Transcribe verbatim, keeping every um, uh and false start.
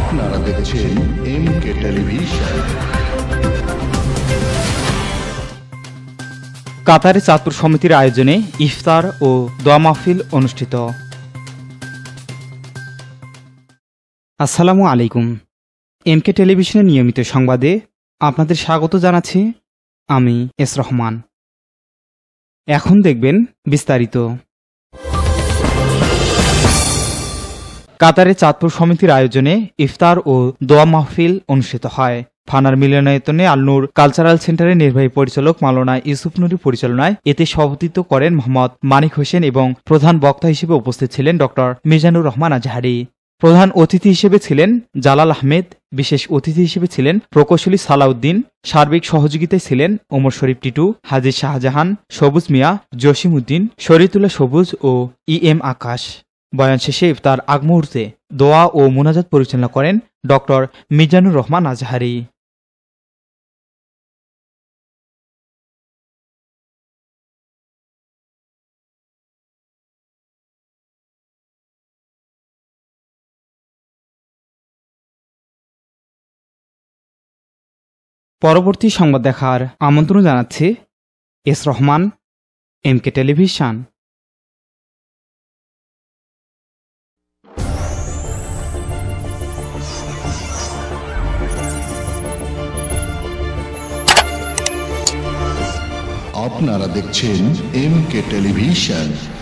আপনারা দেখছেন M K television. কাতারে চাঁদপুর সমিতির আয়োজনে ইফতার ও দোয়া মাহফিল অনুষ্ঠিত। আসসালামু আলাইকুম। এম কে টেলিভিশনের নিয়মিত সংবাদে আপনাদের স্বাগত জানাচ্ছি আমি এস রহমান। এখন দেখবেন বিস্তারিত। কাতারে চাঁদপুর সমিতির আয়োজনে ইফতার ও দোয়া মাহফিল অনুষ্ঠিত হয়। ফানার মিলনায়তনে আলনুর কালচারাল সেন্টারের নির্বাহী পরিচালক মাওলানা ইউসুফ নুরীর পরিচালনায় এতে সভাপতিত্ব করেন মোহাম্মদ মানিক হোসেন এবং প্রধান বক্তা হিসেবে উপস্থিত ছিলেন ডক্টর মিজানুর রহমান আজহারি। প্রধান অতিথি হিসেবে ছিলেন জালাল আহমেদ, বিশেষ অতিথি হিসেবে ছিলেন প্রকৌশলী সালাউদ্দিন, সার্বিক সহযোগিতায় ছিলেন ওমর শরীফ টিটু, হাজী শাহজাহান, সবুজ মিয়া, জসিম উদ্দিন, শরীয়তুল্লাহ সবুজ ও ই এম আকাশ। বয়ান শেষে ইফতার আগ মুহূর্তে দোয়া ও মুনাজাত পরিচালনা করেন ডক্টর মিজানুর রহমান আজহারি। পরবর্তী সংবাদ দেখার আমন্ত্রণ জানাচ্ছি S Rahman, M K television. আপনারা দেখছেন এম কে টেলিভিশন।